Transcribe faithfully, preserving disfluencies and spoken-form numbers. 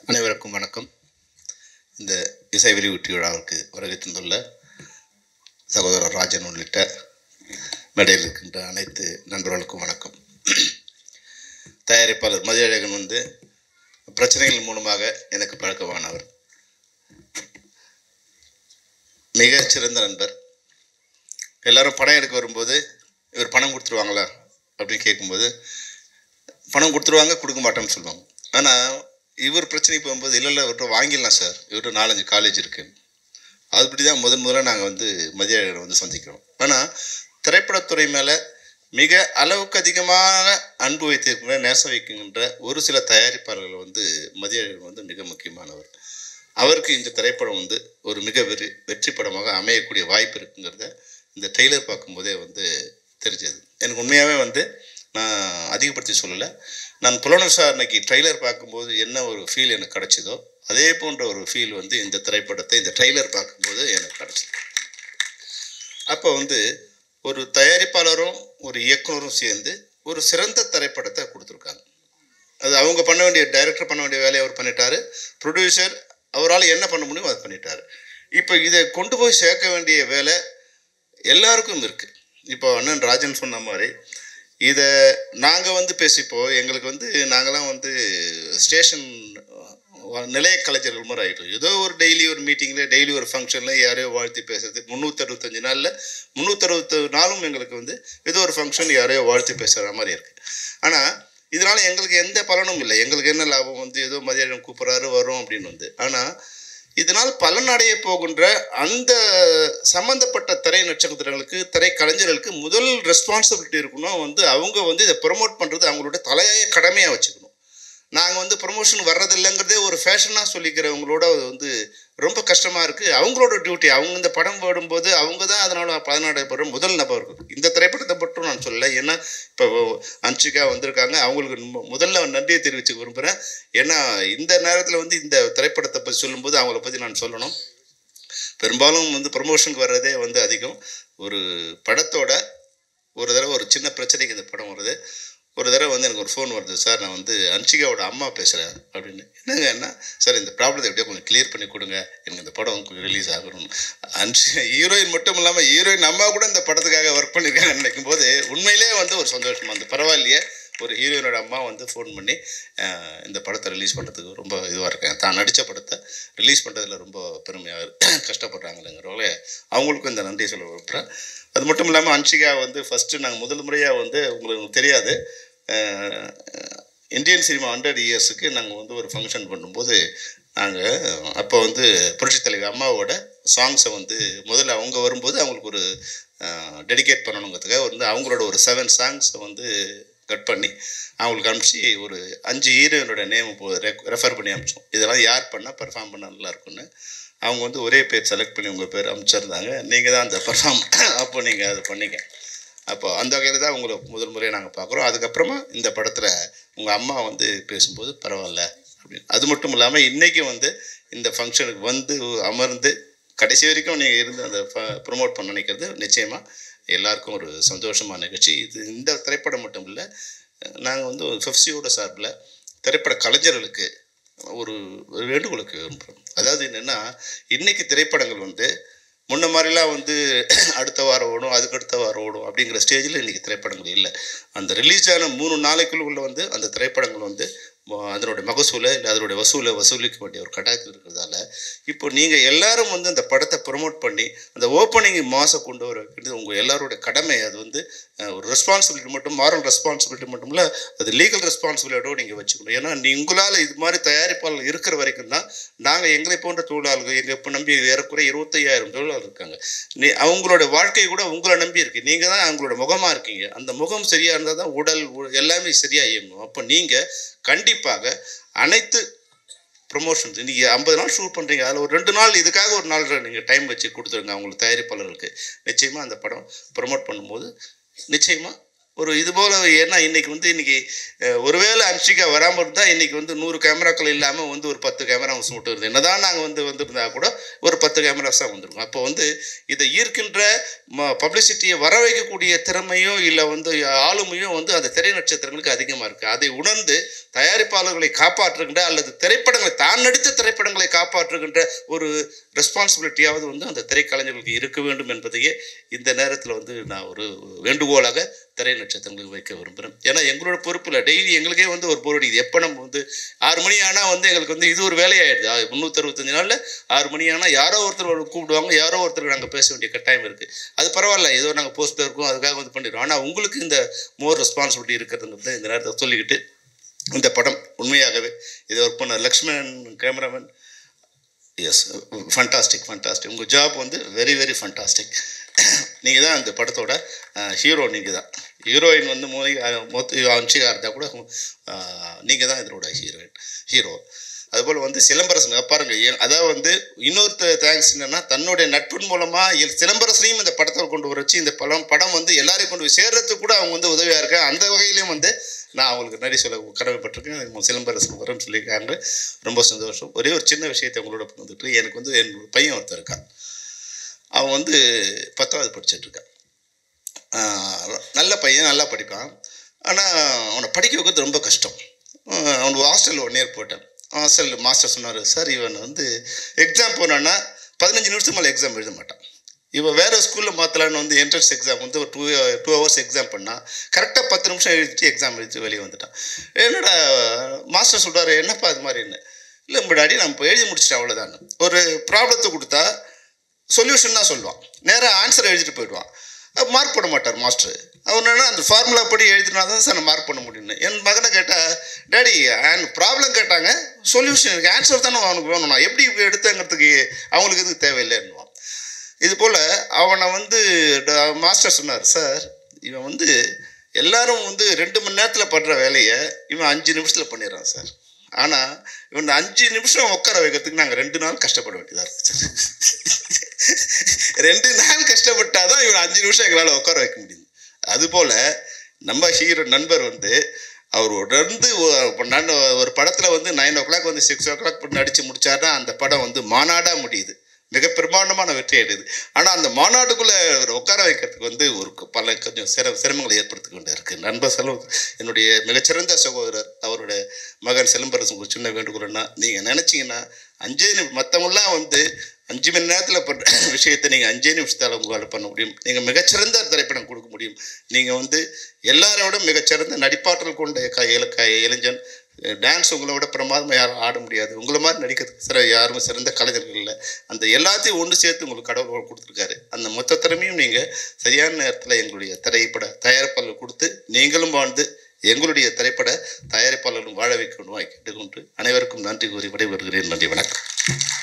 அனைவருக்கும் வணக்கம். இந்த இசை வெளியீட்டு விழாவுக்கு வருகை தந்துள்ள சகோதரர் ராஜன் உள்ளிட்ட மேடையில் இருக்கின்ற அனைத்து நண்பர்களுக்கும் வணக்கம். தயாரிப்பாளர் மதியழகன் வந்து பிரச்சனைகள் மூலமாக எனக்கு பழக்கமானவர், மிகச்சிறந்த நண்பர். எல்லாரும் படம் எடுக்க வரும்போது இவர் பணம் கொடுத்துருவாங்களா அப்படின்னு கேட்கும்போது பணம் கொடுத்துருவாங்க, கொடுக்க மாட்டோம்னு சொல்லுவாங்க. ஆனால் இவர் பிரச்சனைக்கு போகும்போது இல்லை இல்லை இவர்கிட்ட வாங்கிடலாம் சார், இவர்கிட்ட நாலஞ்சு காலேஜ் இருக்குது. அதுபடி தான் முதன் முதல்ல நாங்கள் வந்து மதியழகனை வந்து சந்திக்கிறோம். ஆனால் திரைப்படத்துறை மேலே மிக அளவுக்கு அதிகமாக அன்பு வைத்திருக்கின்ற நேசம் வைக்கின்ற ஒரு சில தயாரிப்பாளர்கள் வந்து மதியழகன் வந்து மிக முக்கியமானவர். அவருக்கு இந்த திரைப்படம் வந்து ஒரு மிக வெறி வெற்றி படமாக அமையக்கூடிய வாய்ப்பு இருக்குங்கிறத இந்த ட்ரெய்லர் பார்க்கும்போதே வந்து தெரிஞ்சது. எனக்கு உண்மையாகவே வந்து நான் அதிகப்படுத்தி சொல்லலை. நான் புலனர் சார் அன்னைக்கு ட்ரெய்லர் பார்க்கும்போது என்ன ஒரு ஃபீல் எனக்கு கிடச்சிதோ அதே போன்ற ஒரு ஃபீல் வந்து இந்த திரைப்படத்தை இந்த ட்ரெய்லர் பார்க்கும்போது எனக்கு கிடச்சிது. அப்போ வந்து ஒரு தயாரிப்பாளரும் ஒரு இயக்குனரும் சேர்ந்து ஒரு சிறந்த திரைப்படத்தை கொடுத்துருக்காங்க. அது அவங்க பண்ண வேண்டிய டைரக்டர் பண்ண வேண்டிய வேலையை அவர் பண்ணிட்டாரு, ப்ரொடியூசர் அவரால் என்ன பண்ண முடியுமோ அதை பண்ணிட்டாரு. இப்போ இதை கொண்டு போய் சேர்க்க வேண்டிய வேலை எல்லாருக்கும் இருக்குது. இப்போ அண்ணன் ராஜன் சொன்ன மாதிரி இதை நாங்கள் வந்து பேசிப்போம், எங்களுக்கு வந்து நாங்களாம் வந்து ஸ்டேஷன் நிலைய கலைஞர்கள் மாதிரி ஆகிட்டோம். ஏதோ ஒரு டெய்லி ஒரு மீட்டிங்கில் டெய்லி ஒரு ஃபங்க்ஷனில் யாரையோ வாழ்த்தி பேசுறது, முந்நூற்றி அறுபத்தஞ்சு நாளில் முந்நூற்றி அறுபத்தி நாளும் எங்களுக்கு வந்து ஏதோ ஒரு ஃபங்க்ஷன் யாரையோ வாழ்த்தி பேசுகிற மாதிரி இருக்குது. ஆனால் இதனால் எங்களுக்கு எந்த பலனும் இல்லை. எங்களுக்கு என்ன லாபம் வந்து ஏதோ மதியம் கூப்பிட்றாரு வரும் அப்படின்னு வந்து. ஆனால் இதனால் பலனடைய போகின்ற அந்த சம்மந்தப்பட்ட திரை நட்சத்திரங்களுக்கு திரை கலைஞர்களுக்கு முதல் ரெஸ்பான்சிபிலிட்டி இருக்கணும். வந்து அவங்க வந்து இதை ப்ரொமோட் பண்ணுறது அவங்களோட தலையாய கடமையாக வச்சுக்கணும். நாங்கள் வந்து ப்ரொமோஷன் வர்றதில்லைங்கிறதே ஒரு ஃபேஷனாக சொல்லிக்கிறவங்களோட வந்து ரொம்ப கஷ்டமாக இருக்குது. அவங்களோட டியூட்டி, அவங்க இந்த படம் போடும்போது அவங்க தான் அதனால் பதினாடுபடுற முதல் நபர்கள். இந்த திரைப்படத்தை மட்டும் நான் சொல்லலை, ஏன்னா இப்போ ஹன்சிகா வந்திருக்காங்க, அவங்களுக்கு முதல்ல நன்றியை தெரிவித்து விரும்புகிறேன். ஏன்னா இந்த நேரத்தில் வந்து இந்த திரைப்படத்தை பற்றி சொல்லும்போது அவங்கள பற்றி நான் சொல்லணும். பெரும்பாலும் வந்து ப்ரொமோஷனுக்கு வர்றதே வந்து அதிகம். ஒரு படத்தோட ஒரு தடவை ஒரு சின்ன பிரச்சனைக்கு இந்த படம் வருது. ஒரு தடவை வந்து எனக்கு ஒரு ஃபோன் வருது, சார் நான் வந்து ஹன்சிகாவோட அம்மா பேசுகிறேன் அப்படின்னு. என்னங்க என்ன சார், இந்த ப்ராப்ளத்தை எப்படியோ கொஞ்சம் கிளியர் பண்ணி கொடுங்க, எனக்கு இந்த படம் கொஞ்சம் ரிலீஸ் ஆகணும். ஹன்சிகா ஹீரோயின் மட்டும் இல்லாமல் ஹீரோயின் அம்மா கூட இந்த படத்துக்காக ஒர்க் பண்ணியிருக்காங்கன்னு நினைக்கும் போது உண்மையிலே வந்து ஒரு சந்தோஷமாக வந்து பரவாயில்லையே, ஒரு ஹீரோயினோட அம்மா வந்து ஃபோன் பண்ணி இந்த படத்தை ரிலீஸ் பண்ணுறதுக்கு ரொம்ப இதுவாக இருக்கேன், தான் நடித்த படத்தை ரிலீஸ் பண்ணுறதுல ரொம்ப பெருமையாக கஷ்டப்படுறாங்களேங்கிறவங்கள அவங்களுக்கும் இந்த நன்றியை சொல்ல விரும்புகிறேன். அது மட்டும் இல்லாமல் ஹன்சிகா வந்து ஃபஸ்ட்டு நாங்கள் முதல் முறையாக வந்து உங்களுக்கு தெரியாது, இந்தியன் சினிமா ஹண்ட்ரட் இயர்ஸுக்கு நாங்கள் வந்து ஒரு ஃபங்க்ஷன் பண்ணும்போது நாங்கள் அப்போ வந்து புரட்சித் தலைவி அம்மாவோட சாங்ஸை வந்து முதல்ல அவங்க வரும்போது அவங்களுக்கு ஒரு டெடிகேட் பண்ணணுங்கிறதுக்காக வந்து அவங்களோட ஒரு செவன் சாங்ஸை வந்து கட் பண்ணி அவங்களுக்கு அனுப்பிச்சி ஒரு அஞ்சு ஹீரோயினோட நேம் போ ரெஃபர் பண்ணி அனுப்பிச்சோம். இதெல்லாம் யார் பண்ணால் பர்ஃபார்ம் பண்ணால் நல்லாயிருக்குன்னு அவங்க வந்து ஒரே பேர் செலக்ட் பண்ணி உங்கள் பேர் அனுப்பிச்சிருந்தாங்க. நீங்கள் தான் அந்த பர்ஃபார்ம் அப்போ நீங்கள் அதை பண்ணிங்க. அப்போ அந்த வகையில் தான் உங்களை முதல் முறையை நாங்கள் பார்க்குறோம். அதுக்கப்புறமா இந்த படத்தில் உங்கள் அம்மா வந்து பேசும்போது பரவாயில்ல அப்படின்னு. அது மட்டும் இல்லாமல் இன்றைக்கி வந்து இந்த ஃபங்க்ஷனுக்கு வந்து அமர்ந்து கடைசி வரைக்கும் நீங்கள் இருந்து அந்த ப்ரொமோட் பண்ண நினைக்கிறது நிச்சயமாக எல்லாருக்கும் ஒரு சந்தோஷமான நிகழ்ச்சி. இது இந்த திரைப்படம் மட்டும் இல்லை, நாங்கள் வந்து ஒரு ஃபெஃப்சியோட சார்பில் திரைப்பட கலைஞர்களுக்கு ஒரு வேண்டுகோளுக்கு விரும்புகிறோம். அதாவது என்னென்னா, இன்றைக்கி திரைப்படங்கள் வந்து முன்ன மாதிரிலாம் வந்து அடுத்த வாரம் ஓடும், அதுக்கு அடுத்த வாரம் ஓடும் அப்படிங்கிற ஸ்டேஜில் இன்றைக்கி திரைப்படங்கள் இல்லை. அந்த ரிலீஸ் ஆன மூணு நாளைக்குள்ள வந்து அந்த திரைப்படங்கள் வந்து அதனுடைய மகசூலை இல்லை அதனுடைய வசூலை வசூலிக்க வேண்டிய ஒரு கட்டாயத்தில் இருக்கிறதால இப்போ நீங்கள் எல்லாரும் வந்து அந்த படத்தை ப்ரொமோட் பண்ணி அந்த ஓப்பனிங் மாதம் கொண்டு வர வேண்டியது உங்கள் எல்லாருடைய கடமை. அது வந்து ஒரு ரெஸ்பான்சிபிலிட்டி மட்டும், மாரல் ரெஸ்பான்சிபிலிட்டி மட்டும் இல்லை, அது லீகல் ரெஸ்பான்சிபிலிட்டியோடு நீங்கள் வச்சுக்கணும். ஏன்னா நீ உங்களால் இது மாதிரி தயாரிப்பாளர்கள் இருக்கிற வரைக்கும் தான் நாங்கள் எங்களை போன்ற தொழிலாளர்கள், எங்கள் இப்போ நம்பி ஏறக்குறைய இருபத்தையாயிரம் தொழிலாளர் இருக்காங்க, நீ அவங்களோட வாழ்க்கை கூட உங்களை நம்பி இருக்குது. நீங்கள் தான் அவங்களோட முகமாக இருக்கீங்க. அந்த முகம் சரியாக இருந்தால் தான் உடல் எல்லாமே சரியாக இயங்கும். அப்போ நீங்கள் கண்டிப்பாக அனைத்து ப்ரொமோஷன்ஸ் இன்றைக்கி ஐம்பது நாள் ஷூட் பண்ணுறீங்க, அதில் ஒரு ரெண்டு நாள் இதுக்காக ஒரு நாள் நீங்கள் டைம் வச்சு கொடுத்துருங்க அவங்களுக்கு தயாரிப்பாளர்களுக்கு. நிச்சயமாக அந்த படம் ப்ரொமோட் பண்ணும்போது நிச்சயமாக ஒரு இது போல். ஏன்னா இன்றைக்கி வந்து இன்றைக்கி ஒருவேளை ஹன்சிகா வராமல் இருந்தால் இன்றைக்கி வந்து நூறு கேமராக்கள் இல்லாமல் வந்து ஒரு பத்து கேமராஸ் மட்டும் வருது. என்ன தான் நாங்கள் வந்து வந்திருந்தா கூட ஒரு பத்து கேமராஸ் தான் வந்துருக்கும். அப்போ வந்து இதை ஈர்க்கின்ற ம பப்ளிசிட்டியை வர வைக்கக்கூடிய திறமையும் இல்லை வந்து ஆளுமையும் வந்து அந்த திரை நட்சத்திரங்களுக்கு அதிகமாக இருக்குது. அதை உணர்ந்து தயாரிப்பாளர்களை காப்பாற்றுகின்ற அல்லது திரைப்படங்களை தான் நடித்த திரைப்படங்களை காப்பாற்றுகின்ற ஒரு ரெஸ்பான்சிபிலிட்டியாவது வந்து அந்த திரைக்கலைஞர்களுக்கு இருக்க வேண்டும் என்பதையே இந்த நேரத்தில் வந்து நான் ஒரு வேண்டுகோளாக திரை நட்சத்திரங்களுக்கு வைக்க விரும்புகிறேன். ஏன்னா எங்களோட பொறுப்பில் டெய்லி எங்களுக்கே வந்து ஒரு பொருள் இது எப்போ நம்ம வந்து ஆறு மணி ஆனால் வந்து எங்களுக்கு வந்து இது ஒரு வேலையாயிடுது. முந்நூற்றி அறுபத்தஞ்சு நாளில் ஆறு மணி ஆனால் யாரோ ஒருத்தர் கூப்பிடுவாங்க, யாரோ ஒருத்தருக்கு நாங்கள் பேச வேண்டிய கட்டாயம் இருக்குது. அது பரவாயில்ல, ஏதோ நாங்கள் போஸ்ட் இருக்கோம் அதுக்காக வந்து பண்ணிடுறோம். ஆனால் உங்களுக்கு இந்த மோர் ரெஸ்பான்சிபிலிட்டி இருக்கிறதுங்கிறத இந்த நேரத்தை சொல்லிக்கிட்டு, இந்த படம் உண்மையாகவே இதை ஒர்க் பண்ண Lakshmanan cameraman, yes fantastic fantastic உங்கள் ஜாப் வந்து வெரி வெரி ஃபண்டாஸ்டிக். நீங்கள் தான் அந்த படத்தோட ஹீரோ. நீங்கள் தான் ஹீரோயின் வந்து மூலி மொத்த ஹன்சிகா இருந்தால் கூட நீங்கள் தான் இதனோட ஹீரோயின் ஹீரோ. அதுபோல் வந்து சிலம்பரசன் பாருங்கள். அதாவது வந்து இன்னொரு தேங்க்ஸ் என்னென்னா, தன்னுடைய நட்பின் மூலமாக சிலம்பரசனையும் இந்த படத்தை கொண்டு வர வச்சு இந்த படம் படம் வந்து எல்லாரையும் கொண்டு போய் சேர்றதுக்கு கூட அவங்க வந்து உதவியாக இருக்காங்க. அந்த வகையிலையும் வந்து நான் அவங்களுக்கு நன்றி சொல்ல கடமைப்பட்டிருக்கேன். சிலம்பரசன் வரேன்னு சொல்லியிருக்காங்க, ரொம்ப சந்தோஷம். ஒரே ஒரு சின்ன விஷயத்தை உங்களோட வந்துட்டு, எனக்கு வந்து என்னோட பையன் ஒருத்தர் இருக்கான். அவன் வந்து பத்தாவது படிச்சுட்ருக்கான். நல்ல பையன், நல்லா படிப்பான். ஆனால் அவனை படிக்க வைக்கிறது ரொம்ப கஷ்டம். அவனுக்கு ஹாஸ்டலில் ஒன் இயர் போட்டேன். ஹாஸ்டல் மாஸ்டர் சொன்னார், சார் இவன் வந்து எக்ஸாம் போனான்னா பதினஞ்சு நிமிஷம் மேலே எக்ஸாம் எழுத மாட்டான். இவன் வேறு ஸ்கூலில் மாற்றலான்னு வந்து என்ட்ரன்ஸ் எக்ஸாம் வந்து ஒரு டூ டூ ஹவர்ஸ் எக்ஸாம் பண்ணால் கரெக்டாக பத்து நிமிஷம் எழுதிட்டு எக்ஸாம் எழுதிட்டு வெளியே வந்துட்டான். என்னடா மாஸ்டர் சொல்கிறாரு, என்னப்பா அது மாதிரி என்ன? இல்லை முன்னாடி நம்ம இப்போ எழுதி முடிச்சிட்டேன் அவ்வளோதான். ஒரு ப்ராப்ளத்தை கொடுத்தா சொல்யூஷன் தான் சொல்லுவான், நேராக ஆன்சர் எழுதிட்டு போயிடுவான். மார்க் போட மாட்டார் மாஸ்டர். அவர் என்னன்னா அந்த ஃபார்முலா படி எழுதினா தான் சார் மார்க் பண்ண முடியும்னு. என் மகனை கேட்டால், டேடி அண்ட் ப்ராப்ளம் கேட்டாங்க, சொல்யூஷன் ஆன்சர் தானே அவனுக்கு வேணும், நான் எப்படி எடுத்தங்கிறதுக்கு அவங்களுக்கு எதுக்கு தேவையில்லைன்னுவான். இது போல் அவனை வந்து மாஸ்டர் சொன்னார், சார் இவன் வந்து எல்லோரும் வந்து ரெண்டு மணி நேரத்தில் பண்ணுற வேலையை இவன் அஞ்சு நிமிஷத்தில் பண்ணிடுறான் சார். ஆனால் இவன் அஞ்சு நிமிஷம் உட்கார வைக்கிறதுக்கு நாங்கள் ரெண்டு நாள் கஷ்டப்பட வேண்டியதாக இருக்குது சார். ரெண்டு நாள் கஷ்டப்பட்டால் தான் இவன் அஞ்சு நிமிஷம் எங்களால் உட்கார வைக்க முடியுது. அதுபோல் நம்ம ஹீரோ நண்பர் வந்து அவர் உடர்ந்து ஒரு படத்தில் வந்து நைன் ஓ கிளாக் வந்து சிக்ஸ் ஓ கிளாக் நடித்து முடித்தாருன்னா அந்த படம் வந்து மாநாடாக முடியுது, மிக பிரமாண்டமான வெற்றி அடையுது. ஆனால் அந்த மாநாட்டுக்குள்ளே உட்கார வைக்கிறதுக்கு வந்து ஒரு பல கொஞ்சம் சிர சிரமங்களை ஏற்படுத்தி கொண்டு இருக்குது. நண்பர் செல்வம் என்னுடைய மிகச்சிறந்த சகோதரர், அவருடைய மகன் சிலம்பரசன் ஒரு சின்ன வேண்டுகோள்னா, நீங்கள் நினச்சிங்கன்னா அஞ்சே நிமி மற்றவங்களாம் வந்து அஞ்சு மணி நேரத்தில் பண்ணுற விஷயத்தை நீங்கள் அஞ்சே நிமிஷத்தால் உங்களால் பண்ண முடியும். நீங்கள் மிகச்சிறந்த திரைப்படம் கொடுக்க முடியும். நீங்கள் வந்து எல்லாரோட மிகச்சிறந்த நடிப்பாற்றல் கொண்ட க க இளைஞன். டான்ஸ் உங்களை விட பிரமாதமாக யாரும் ஆட முடியாது. உங்களை மாதிரி நடிக்கிறதுக்கு சிற யாரும் சிறந்த கலைஞர்கள் இல்லை. அந்த எல்லாத்தையும் ஒன்று சேர்த்து உங்களுக்கு கடவுள் கொடுத்துருக்காரு. அந்த மொத்த திறமையும் நீங்கள் சரியான நேரத்தில் எங்களுடைய திரைப்பட தயாரிப்பாளர்கள் கொடுத்து நீங்களும் வாழ்ந்து எங்களுடைய திரைப்பட தயாரிப்பாளர்களும் வாழ வைக்கணும் கேட்டுக்கொண்டு அனைவருக்கும் நன்றி கூறி விடைபெறுகிறேன். நன்றி, வணக்கம்.